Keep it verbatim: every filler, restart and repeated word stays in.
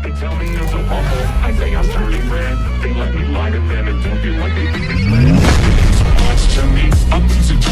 They tell me I'm so awful, I say I'm turning red. They let me lie to them and don't feel like they think it's bad. It means so much to me, I'm losing